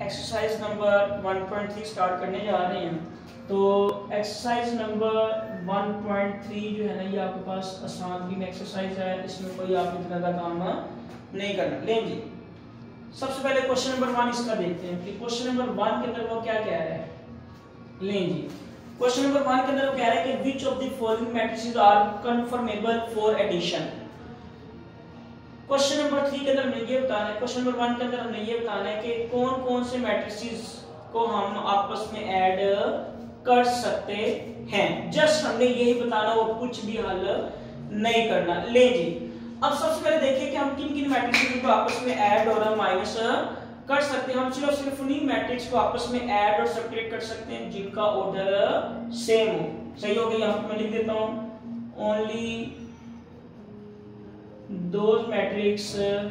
Exercise number 1.3 start करने जा रहे हैं। तो एक्सरसाइज नंबर 1.3 जो है ना, ये आपके पास आसान भी एक्सरसाइज है, इसमें कोई आप इतना का काम नहीं करना। लें जी, सबसे पहले क्वेश्चन नंबर 1 इसका देखते हैं कि क्वेश्चन नंबर 1 के अंदर वो क्या कह रहा है। लें जी, क्वेश्चन नंबर 1 के अंदर वो कह रहा है कि which of the following matrices are conformable for addition. Question number 3 के अंदर हमें ये बताना है, क्वेश्चन नंबर 1 के अंदर हमें ये बताना है कि कौन कौन से मैट्रिसेस को हम आपस में ऐड कर सकते हैं। जस्ट हमने यही बताना, वो कुछ भी हल नहीं करना। ले जी, अब सबसे पहले देखिए कि हम किन किन मैट्रिसेस को आपस में ऐड और माइनस कर सकते हैं। हम सिर्फ उन्हीं मैट्रिक्स को आपस में ऐड और सब्ट्रैक्ट कर सकते हैं जिनका ऑर्डर सेम हो। सही हो गया, यहाँ पे मैं लिख देता हूं only those matrix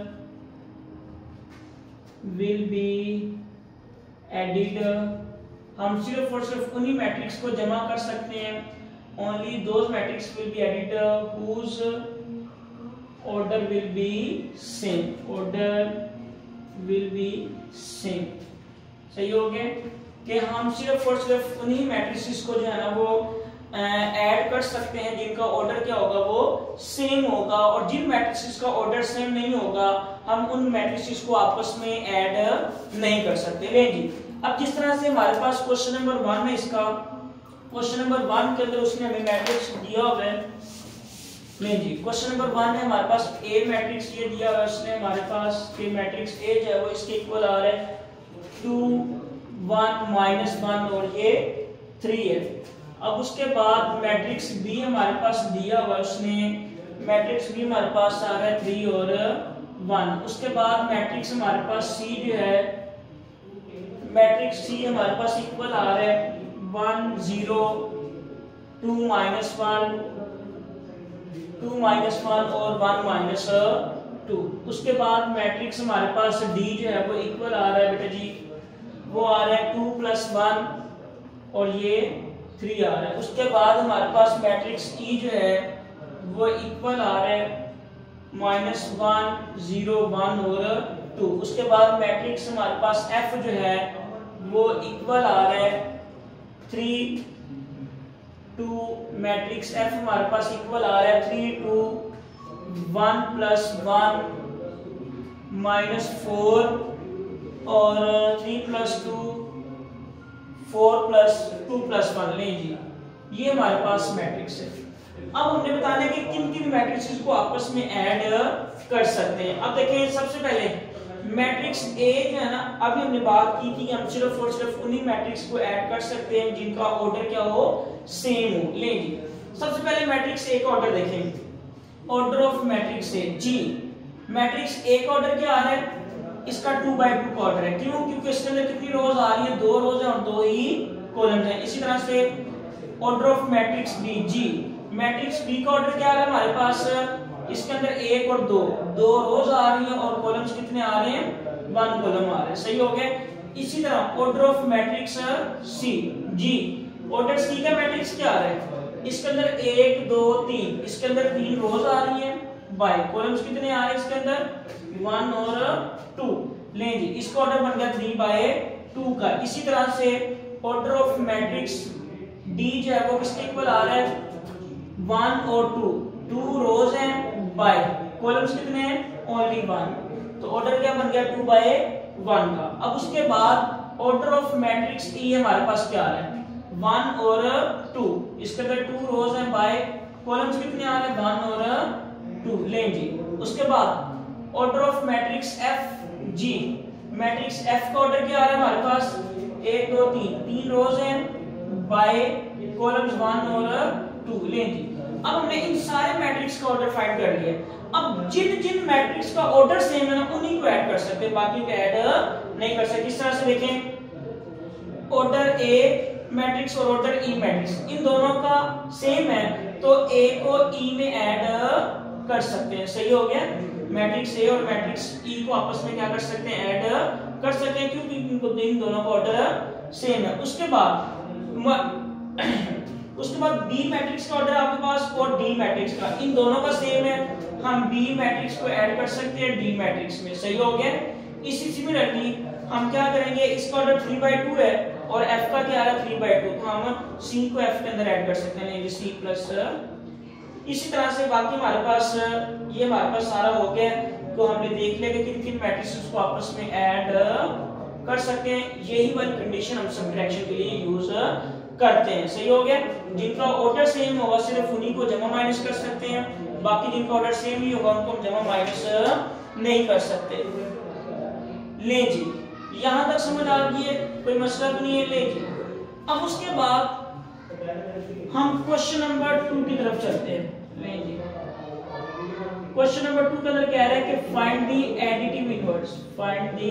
will be added। हम सिर्फ और सिर्फ उन्हीं मैट्रिक्स को जमा कर सकते हैं। only those matrix will be added whose order will be same, order will be same। सही हो गया कि हम सिर्फ और सिर्फ उन्हीं मैट्रिसेस को जो है ना वो ऐड कर सकते हैं जिनका ऑर्डर क्या होगा, वो सेम होगा। और जिन मैट्रिसेस का ऑर्डर सेम नहीं होगा, हम उन मैट्रिसेस को आपस में ऐड नहीं कर सकते। ले जी, अब जिस तरह से हमारे पास क्वेश्चन नंबर 1 है, इसका क्वेश्चन नंबर 1 के अंदर उसने हमें मैट्रिक्स दिया हुआ है। ले जी, क्वेश्चन नंबर 1 है हमारे पास ए मैट्रिक्स ये दिया हुआ है उसने हमारे पास कि मैट्रिक्स ए जो है वो इसके इक्वल आ रहा है 2 1 -1 और ये 3 है। अब उसके बाद मैट्रिक्स बी हमारे पास दिया हुआ उसने, मैट्रिक्स बी हमारे पास आ रहा है 3 और 1। उसके बाद मैट्रिक्स हमारे पास सी जो है, मैट्रिक्स सी हमारे पास इक्वल आ रहा है 1 0 2 -1 2 -1 और 1 -2। उसके बाद मैट्रिक्स हमारे पास डी जो है वो इक्वल आ रहा है बेटा जी, वो आ रहा है 2 + 1 और ये 3 आ रहा है। उसके बाद हमारे पास मैट्रिक्स ई जो है वो इक्वल आ रहा है -1 0 1 और 2। उसके बाद मैट्रिक्स हमारे पास एफ जो है वो इक्वल आ रहा है 3 2। मैट्रिक्स एफ हमारे पास इक्वल आ रहा है 3 2 1 + 1 -4 और 3 + 2 4 + 2 + 1। लें जी, ये हमारे पास मैट्रिक्स है। अब हमने बताना है कि किन किन मैट्रिसेस को आपस में ऐड कर सकते हैं। अब देखें, सबसे पहले मैट्रिक्स ए जो है ना, अभी हमने बात की थी कि हम सिर्फ और सिर्फ उन्हीं मैट्रिक्स को ऐड कर सकते हैं जिनका ऑर्डर क्या हो, सेम हो। लें जी, सबसे पहले मैट्रिक्स ए का ऑर्डर देखें, ऑर्डर ऑफ मैट्रिक्स ए जी। मैट्रिक्स ए का ऑर्डर क्या आ रहा है, इसका 2/2 का ऑर्डर है। क्यों? क्योंकि इसके अंदर कितनी रोज आ रही है, 2 रोज है और 2 ही कॉलम है। इसी तरह से ऑर्डर ऑफ मैट्रिक्स बी जी, मैट्रिक्स बी का ऑर्डर क्या आ रहा है हमारे पास, इसके अंदर 1 और 2 रोज आ रही हैं और कॉलम्स कितने आ रहे हैं, 1 कॉलम आ रहे हैं। सही हो गया। इसी तरह ऑर्डर ऑफ मैट्रिक्स सी जी, ऑर्डर सी का मैट्रिक्स क्या आ रहा है, इसके अंदर 1 2 3, इसके अंदर 3 रोज आ रही हैं, बाय कॉलम्स कितने आ रहे हैं इसके अंदर, 1 और 2। लें जी, इसका ऑर्डर बन गया 3/2 का। इसी तरह से ऑर्डर ऑफ मैट्रिक्स डी जो है वो किसके इक्वल आ रहा है, 1 और 2 रोज हैं, बाय कॉलम्स कितने हैं, ओनली 1। तो ऑर्डर क्या बन गया 2/1 का। अब उसके बाद ऑर्डर ऑफ मैट्रिक्स ई हमारे पास क्या आ रहा है, 1 और 2, इसके अंदर 2 रोज हैं, बाय कॉलम्स कितने आ रहे हैं, 1 और 2। लें जी, उसके बाद ऑर्डर ऑफ मैट्रिक्स एफ जी, मैट्रिक्स एफ का ऑर्डर क्या आ रहा है हमारे पास, 1 2 3 रोज हैं, बाय कॉलम्स 1 और 2। लें जी, अब हमने इन सारे मैट्रिक्स का ऑर्डर फाइंड कर लिया। अब जिन जिन मैट्रिक्स का ऑर्डर सेम है ना, उन्हीं को ऐड कर सकते हैं, बाकी को ऐड नहीं कर सकते। इस तरह से देखें, ऑर्डर ए मैट्रिक्स और ऑर्डर ई मैट्रिक्स, इन दोनों का सेम है तो ए को ई में ऐड कर सकते हैं। सही हो गया, मैट्रिक्स ए और मैट्रिक्स ई को आपस में क्या कर सकते हैं, ऐड कर सकते हैं, क्योंकि इन दोनों का ऑर्डर सेम है। उसके बाद बी मैट्रिक्स का ऑर्डर आपके पास और डी मैट्रिक्स का, इन दोनों का सेम है, हम बी मैट्रिक्स को ऐड कर सकते हैं डी मैट्रिक्स में। सही हो गया। इसी सिमिलरली हम क्या करेंगे, इसका ऑर्डर 3/2 है और f का क्या है 3/2, तो हम c को f के अंदर ऐड कर सकते हैं, ये c प्लस। इसी तरह से बाकी हमारे पास ये हमारे पास सारा हो गया, तो हमने देख लिया कि किन किन मैट्रिसेस को आपस में ऐड कर सकते हैं। यही वाली कंडीशन हम सब्ट्रैक्शन के लिए यूज करते हैं। सही हो गया। जिनका ऑर्डर सेम होगा सिर्फ उन्हीं को जमा माइनस कर सकते हैं, बाकी जिनका ऑर्डर सेम ही होगा उनको हम जमा माइनस नहीं कर सकते। ले जी, यहां तक समझ आ गई है, कोई मसला तो नहीं है। ले जी, अब उसके बाद हम क्वेश्चन नंबर 2 की तरफ चलते हैं। ले जी, क्वेश्चन नंबर 2 के अंदर कह रहा है कि find the additive inverse, find the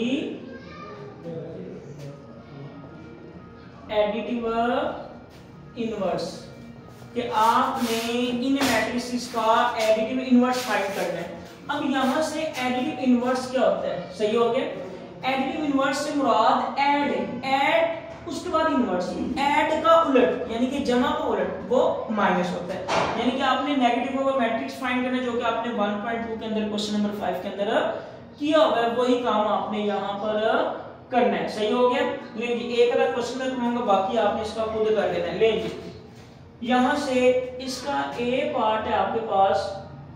additive inverse, कि आपने इन मैट्रिसेस का एडिटिव इनवर्स फाइंड करना है। अब यहां से एडिटिव इनवर्स क्या होता है, सही हो गया। एडिटिव इनवर्स से मुराद ऐड उसके बाद इनवर्स, ऐड का उलट यानी कि जमा का उलट वो माइनस होता है। यानी कि आपने नेगेटिव होगा मैट्रिक्स फाइंड करना, जो कि आपने 1.2 के अंदर क्वेश्चन नंबर 5 के अंदर किया हुआ है, वही काम आपने यहां पर करना है। सही हो गया। ले जी, एक अगर क्वेश्चन में कहूंगा, बाकी आपने इसका खुद कर लेना है। ले जी, यहां से इसका ए पार्ट है आपके पास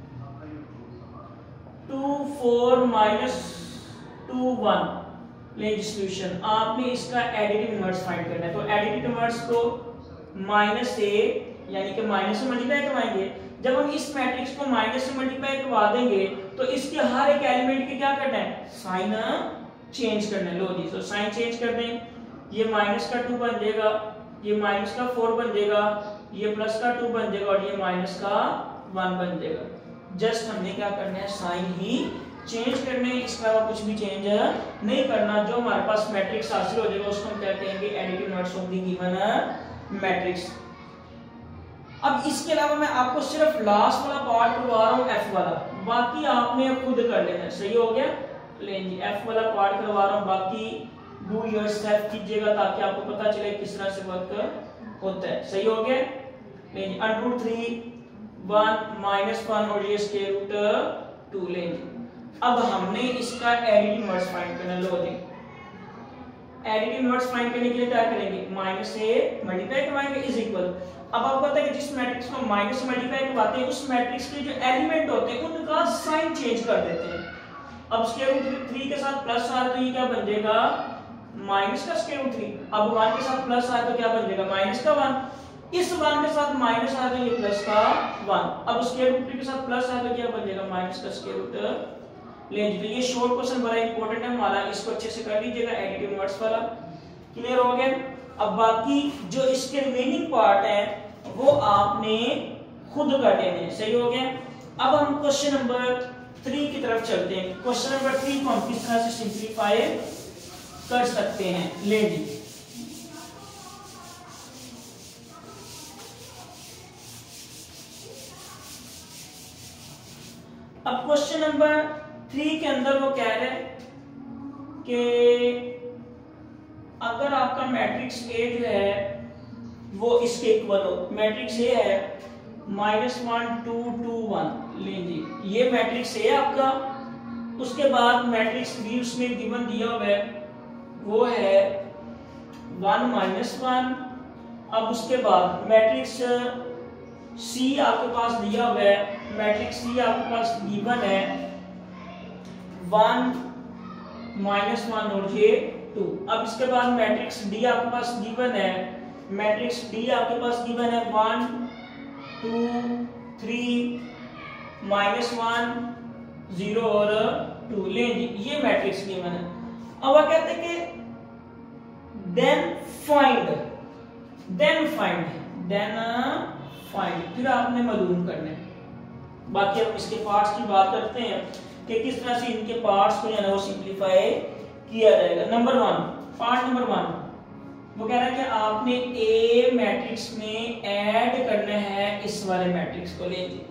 2 4 -2 1। ले सॉल्यूशन, आपने इसका एडिटिव इनवर्स फाइंड करना है। तो एडिटिव इनवर्स को माइनस से यानी कि माइनस से मल्टीप्लाई करवाएंगे। जब हम इस मैट्रिक्स को माइनस से मल्टीप्लाई करवा देंगे तो इसके हर एक एलिमेंट के क्या करना है, साइन चेंज करना है। लो जी, तो साइन चेंज कर दें, ये माइनस का 2 बन जाएगा, ये माइनस का 4 बन जाएगा, ये प्लस का 2 बन जाएगा और ये माइनस का 1 बन जाएगा। जस्ट हमने क्या करना है, साइन ही चेंज करने, इसके अलावा कुछ भी चेंज नहीं करना। जो हमारे पास मैट्रिक्स हासिल हो जाएगा उसको हम क्या कहेंगे, additive inverse of the given matrix. अब इसके अलावा मैं आपको सिर्फ लास्ट वाला पार्ट करवा रहा हूं, एफ वाला, बाकी आपने खुद कर लेना है। सही हो गया। लेंगे एफ वाला पार्ट करवा रहा हूं, बाकी डू योरसेल्फ कीजिएगा ताकि आपको पता चले किस तरह से वर्क होता है। सही हो गया। लेंगे √3 1 -1 और ये स्क्वायर रूट 2 लेंगे। अब हमने इसका एडिटिव इनवर्स फाइंड करना। लो जी, एडिटिव इनवर्स फाइंड करने के लिए क्या करेंगे, माइनस से मल्टीप्लाई करवाएंगे इज इक्वल। अब आपको पता है कि जिस मैट्रिक्स को माइनस से मल्टीप्लाई करवाते हैं उस मैट्रिक्स के जो एलिमेंट होते हैं उनका साइन चेंज कर देते हैं। अब स्क्वायर रूट 3 के साथ प्लस आ रहा है तो ये क्या बन जाएगा, माइनस का स्क्वायर रूट 3। अब 1 के साथ प्लस आ रहा है तो क्या बन जाएगा, माइनस का 1। इस 1 के साथ माइनस आ रहा है तो ये प्लस का 1। अब स्क्वायर रूट 3 के साथ प्लस आ रहा है तो क्या बन जाएगा, माइनस का स्क्वायर रूट। ले लीजिए, ये शॉर्ट क्वेश्चन बड़ा इंपॉर्टेंट है हमारा, इसको अच्छे से कर लीजिएगा। एडिटिव इनवर्स वाला क्लियर हो गया। अब बाकी जो इसके रिमेनिंग पार्ट है वो आपने खुद कर लेने हैं। सही हो गया। अब हम क्वेश्चन नंबर 3 की तरफ चलते हैं। क्वेश्चन नंबर 3 को हम किस तरह से सिंपलीफाई कर सकते हैं। ले लीजिए, अब क्वेश्चन नंबर 3 के अंदर वो कह रहे हैं कि अगर आपका मैट्रिक्स ए जो है वो इसके इक्वल हो, मैट्रिक्स ए है -1 2 2 1। लीजिए, ये मैट्रिक्स ए आपका, उसके बाद मैट्रिक्स बी उसमें गिवन दिया हुआ है वो है 1 -1। अब उसके बाद मैट्रिक्स सी आपके पास दिया हुआ है, मैट्रिक्स सी आपके पास गिवन है 1 -1 और ये 2। अब इसके बाद मैट्रिक्स डी आपके पास गिवन है, मैट्रिक्स डी आपके पास गिवन है 1 2 3 -1 0 और 2। लेंगे, ये मैट्रिक्स गिवन है। अब वो कहते हैं कि देन फाइंड, फिर आपने मालूम करना है। बाकी हम इसके पार्ट्स की बात करते हैं कि किस तरह से इनके पार्ट्स को जो है वो सिंपलीफाई किया जाएगा। नंबर 1, पार्ट नंबर 1 वो कह रहा है कि आपने ए मैट्रिक्स में ऐड करना है इस वाले मैट्रिक्स को। लीजिए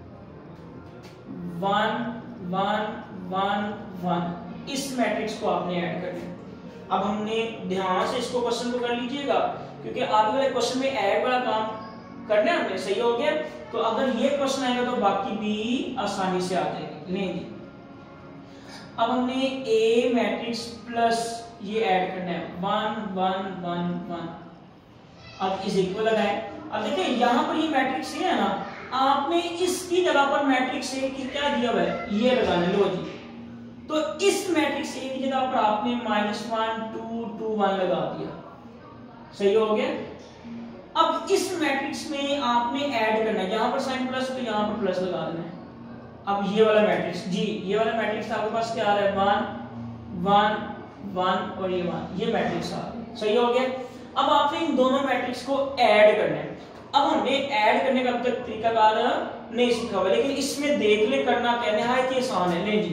1 1 1 1, इस मैट्रिक्स को आपने ऐड करना है। अब हमने ध्यान से इसको क्वेश्चन को कर लीजिएगा क्योंकि आगे वाले क्वेश्चन में ऐड वाला काम करना है हमने। सही हो गया। तो अगर ये क्वेश्चन आएगा तो बाकी भी आसानी से आ जाएंगे। लेंगे, अब हमने ए मैट्रिक्स प्लस ये ऐड करना है 1 1 1 1। अब इज इक्वल लगाए। अब देखिए यहां पर ये मैट्रिक्स है ना, आपने इसकी जगह पर मैट्रिक्स ए की क्या दिया हुआ है ये लगाना। लो जी, तो इस मैट्रिक्स ए की जगह पर आपने -1 2 2 1 लगा दिया। सही हो गया। अब इस मैट्रिक्स में आपने ऐड करना है, यहां पर साइन प्लस तो यहां पर प्लस लगा देना है। अब ये वाला मैट्रिक्स जी, ये वाला मैट्रिक्स आपके पास क्या आ रहा है 1 1 1 और ये 1, ये मैट्रिक्स आ रहा है। सही हो गया। अब आपने इन दोनों मैट्रिक्स को ऐड करना है। अब हमने ऐड करने का अब तक तरीकाकार नहीं सीखा हुआ, लेकिन इसमें देख ले करना कहने है कि आसान है। ले जी,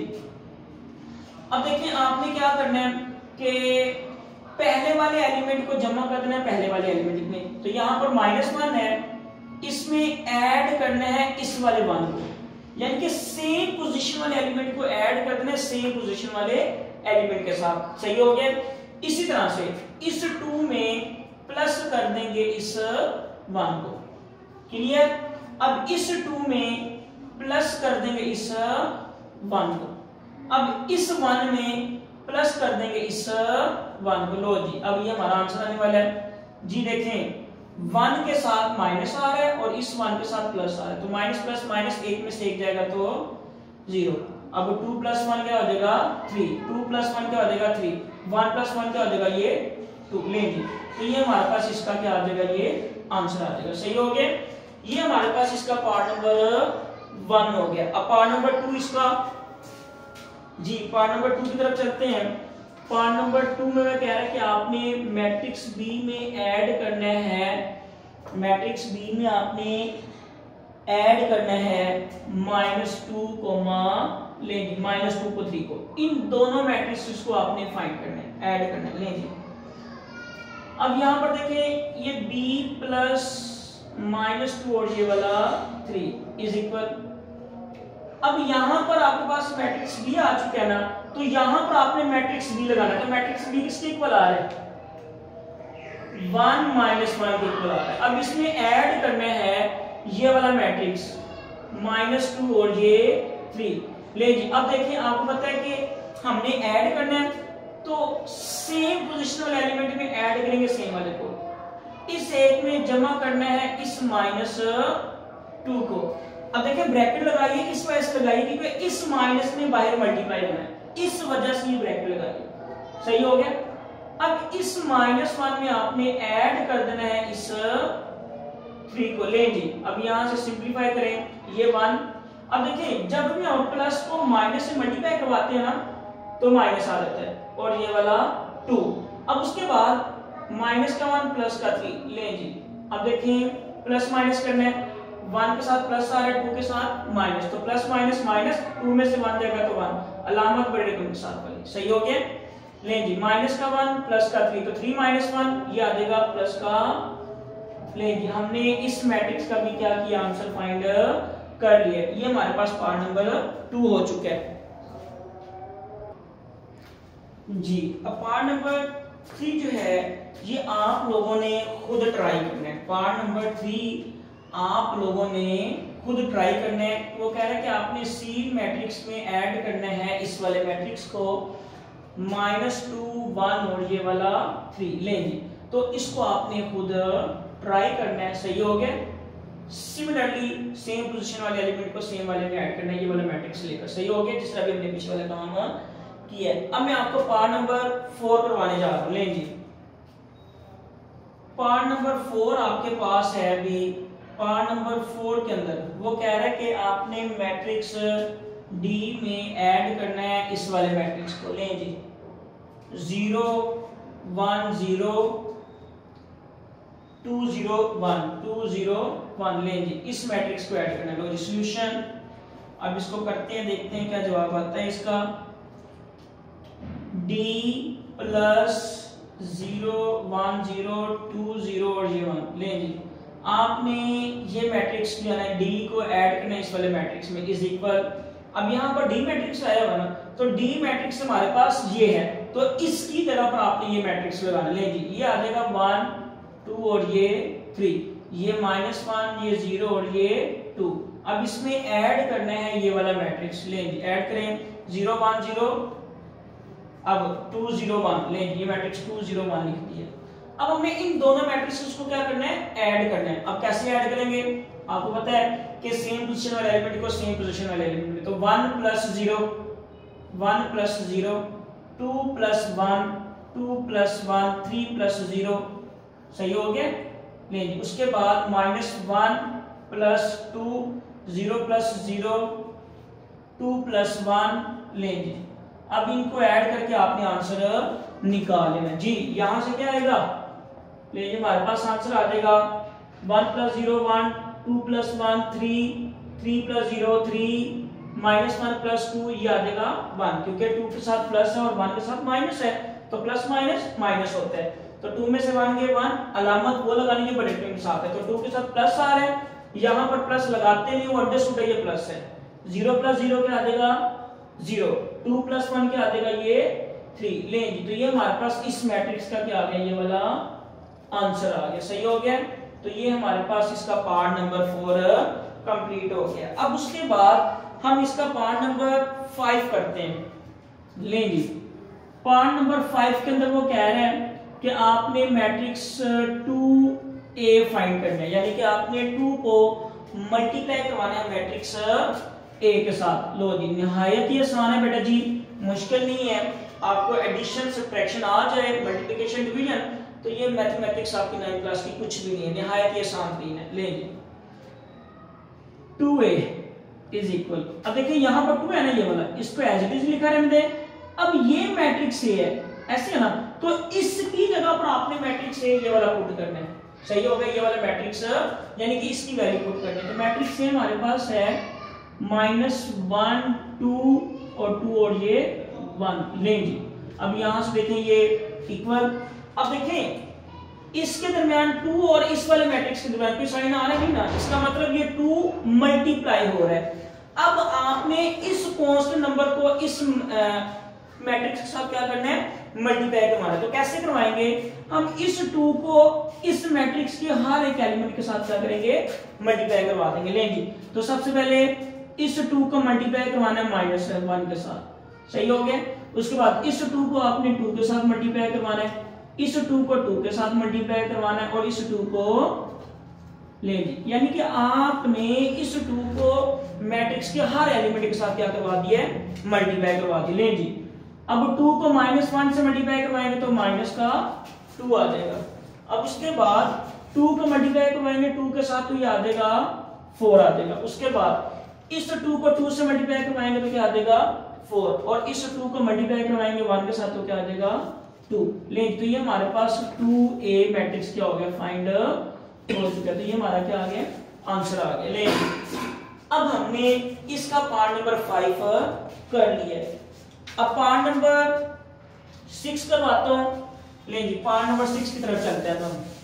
अब देखिए आपने क्या करना है कि पहले वाले एलिमेंट को जमा कर देना है पहले वाले एलिमेंट में। तो यहां पर -1 है, इसमें ऐड करना है इस वाले 1 को, यानी कि सेम पोजीशन वाले एलिमेंट को ऐड कर देना है सेम पोजीशन वाले एलिमेंट के साथ। सही हो गया। इसी तरह से इस 2 में प्लस कर देंगे इस 1 को। क्लियर। अब इस 2 में प्लस कर देंगे इस 1 को। अब इस 1 में प्लस कर देंगे इस 1 को। लो जी, अब ये हमारा आंसर आने वाला है जी। देखें 1 के साथ माइनस आ रहा है और इस 1 के साथ प्लस आ रहा है, तो माइनस प्लस माइनस एक में से एक जाएगा तो 0। अब 2 + 1 क्या हो जाएगा 3, 2 + 1 क्या हो जाएगा 3, 1 + 1 क्या हो जाएगा ये 2। लेंगे तो ये हमारे पास इसका क्या आ जाएगा ये आंसर आ जाएगा। सही हो गया। ये हमारे पास इसका पार्ट नंबर 1 हो गया। अब पार्ट नंबर 2 इसका जी, पार्ट नंबर 2 की तरफ चलते हैं। पार्ट नंबर 2 में मैं कह रहा है कि आपने मैट्रिक्स बी में ऐड करना है, मैट्रिक्स बी में आपने ऐड करना है -2 लेंगे -2 को 3 को। इन दोनों मैट्रिक्स को आपने फाइंड करना है, ऐड करना है। लेंगे अब यहां पर देखें ये b प्लस -2 और ये वाला 3 इज इक्वल। अब यहां पर आपके पास मैट्रिक्स बी आ चुका है ना, तो यहां पर आपने मैट्रिक्स बी लगाना है। तो मैट्रिक्स बी किसके इक्वल आ रहा है 1 -1 के इक्वल आ रहा है। अब इसमें ऐड करना है ये वाला मैट्रिक्स -2 और ये 3। ले जी, अब देखिए आपको पता है कि हमने ऐड करना है, तो सेम पोजीशन वाले एलिमेंट में ऐड करेंगे सेम वाले को। इस एक में जमा करना है इस -2 को। अब देखिए ब्रैकेट लगाइए, इस वजह से लगाइए क्योंकि इस माइनस में बाहर मल्टीप्लाई होना है, इस वजह से ये ब्रैकेट लगाइए। सही हो गया। अब इस -1 में आपने ऐड कर देना है इस 3 को। ले जी, अब यहां से सिंपलीफाई करें ये 1। अब देखिए जब भी हम प्लस को माइनस से मल्टीप्लाई करवाते हैं ना तो माइनस आ जाता है, और ये वाला 2। अब उसके बाद -1 +3। ले जी, अब देखिए प्लस माइनस करना है, 1 के साथ प्लस आ रहा है 2 के साथ माइनस, तो प्लस माइनस माइनस 2 में से 1 जाएगा तो 1, अलामत बड़े रकम के साथ वाली। सही हो गया। ले जी, -1 +3 तो 3 - 1 ये आ जाएगा प्लस का। ले जी, हमने इस मैट्रिक्स का भी क्या किया आंसर फाइंड कर लिया। ये हमारे पास पार्ट नंबर 2 हो चुका है जी। अब पार्ट नंबर 3 जो है ये आप लोगों ने खुद ट्राई करना है। पार्ट नंबर 3 आप लोगों ने खुद ट्राई करना है। वो कह रहा है कि आपने सी मैट्रिक्स में ऐड करना है इस वाले मैट्रिक्स को -2 1 और ये वाला 3 लेंगे, तो इसको आपने खुद ट्राई करना है। सही हो गया। सिमिलरली सेम पोजीशन वाले एलिमेंट को सेम वाले में ऐड करना है, ये वाला मैट्रिक्स लेकर। सही हो गया, जिस तरह भी हमने पीछे वाला काम किया है। अब मैं आपको पार्ट नंबर 4 करवाने जा रहा हूं। लेंगे पार्ट नंबर 4 आपके पास है। अभी पार्ट नंबर 4 के अंदर वो कह रहा है कि आपने मैट्रिक्स डी में ऐड करना है इस वाले मैट्रिक्स को। लें जी 0 1 0 2 0 1 2 0 1। लें जी, इस मैट्रिक्स को ऐड करना है। लो सॉल्यूशन, अब इसको करते हैं, देखते हैं क्या जवाब आता है इसका। d + 0 1 0 2 0 और ये 1। लें जी, आपने ये मैट्रिक्स जो है डी को ऐड करना है इस वाले मैट्रिक्स में इज इक्वल। अब यहाँ पर डी मैट्रिक्स आया हुआ ना, तो डी मैट्रिक्स हमारे पास ये है, तो इसकी तरह पर आपने ये मैट्रिक्स लगाना। ले जी, ये आ जाएगा 1 2 और ये 3, ये -1 ये 0 और ये 2। अब इसमें ऐड करना है ये वाला मैट्रिक्स, ले जी ऐड करें 0 1 0, अब 2 0 1, ले ये मैट्रिक्स 2 0 1 लिख दिया। अब हमें इन दोनों मैट्रिक्स को क्या करना है, ऐड करना है। अब कैसे ऐड करेंगे, आपको पता है कि सेम पोजीशन वाले एलिमेंट को सेम पोजीशन वाले एलिमेंट में, तो 1 + 0 1 + 0, 2 + 1 2 + 1, 3 + 0, सही हो गया। ले जी उसके बाद -1 + 2 0 + 0 2 + 1, ले जी अब इनको ऐड करके आपने आंसर निकाल लेना जी। यहां से क्या आएगा, ले जी हमारे पास आंसर आ जाएगा 1 + 0 1, 2 + 1 3, 3 + 0 3, -1 + 2 ये आ जाएगा 1, क्योंकि 2 के साथ प्लस है और 1 के साथ माइनस है, तो प्लस माइनस माइनस होता है। तो 2 में से 1 गए 1, अलामत वो लगानी है बड़े के साथ है, तो 2 के साथ प्लस आ रहा है, यहां पर प्लस लगाते नहीं वो अंडरस्टूड है, ये प्लस है। 0 + 0 क्या आ जाएगा 0, 2 + 1 क्या आ जाएगा ये 3, ले जी तो ये हमारे पास इस मैट्रिक्स का क्या आ गया, ये वाला आंसर आ गया, सही हो गया। तो ये हमारे पास इसका पार्ट नंबर 4 कंप्लीट हो गया। अब उसके बाद हम इसका पार्ट नंबर 5 करते हैं। ले जी पार्ट नंबर 5 के अंदर वो कह रहे हैं कि आपने मैट्रिक्स 2a फाइंड करना है, यानी कि आपने 2 को मल्टीप्लाई करवाना है मैट्रिक्स a के साथ। लो जी निहायत ही आसान है बेटा जी, मुश्किल नहीं है। आपको एडिशन सब्ट्रैक्शन आ जाए, मल्टीप्लिकेशन डिवीजन, तो ये मैथमेटिक्स आपकी 9th क्लास की कुछ भी नहीं है, निहायत ही आसान तीन है। ले जी 2a = अब देखिए यहां पर 2 है ना ये वाला, इसको एज इट इज लिखा रहने दें। अब ये मैट्रिक्स a है, ऐसे है ना, तो इसकी जगह पर आपने मैट्रिक्स a ये वाला पुट करना है, सही हो गया। ये वाला मैट्रिक्स यानी कि इसकी वैल्यू पुट करनी है। तो मैट्रिक्स a हमारे पास है -1 2 और 2 और ये 1, लेंगे। अब यहां से देखें ये इक्वल, अब देखें इसके दरमियान 2 और इस वाले मैट्रिक्स के दरमियान कोई साइन आ रहा है ना, इसका मतलब ये 2 मल्टीप्लाई हो रहा है। अब आपने इस कांस्टेंट नंबर को इस मैट्रिक्स के साथ क्या करना है, मल्टीप्लाई करवाना है। तो कैसे करवाएंगे, हम इस 2 को इस मैट्रिक्स के हर एक एलिमेंट के साथ क्या करेंगे, मल्टीप्लाई करवा देंगे। लेंगे तो सबसे पहले इस 2 को मल्टीप्लाई करवाना है -1 के साथ, सही हो गया। उसके बाद इस 2 को आपने 2 के साथ मल्टीप्लाई करवाना है, इस 2 को 2 के साथ मल्टीप्लाई करवाना है और इस 2 को ले ली, यानी कि आपने इस 2 को मैट्रिक्स के हर एलिमेंट के साथ क्या करवा दिया है, मल्टीप्लाई करवा दिया। ले जी अब 2 को -1 से मल्टीप्लाई करवाएंगे तो -2 आ जाएगा। अब उसके बाद 2 को मल्टीप्लाई करवाएंगे 2 के साथ तो ये आ जाएगा 4 आ जाएगा। उसके बाद इस 2 को 2 से मल्टीप्लाई करवाएंगे तो क्या आ जाएगा 4, और इस 2 को मल्टीप्लाई करवाएंगे 1 के साथ तो क्या आ जाएगा 2। ले तो ये हमारे पास 2a मैट्रिक्स क्या हो गया, फाइंड हो चुका। तो ये हमारा क्या आ गया, आंसर आ गया। ले अब हमने इसका पार्ट नंबर 5 कर लिया है। अब पार्ट नंबर 6 करवाता हूं। ले जी पार्ट नंबर 6 की तरफ चलते हैं। तो हम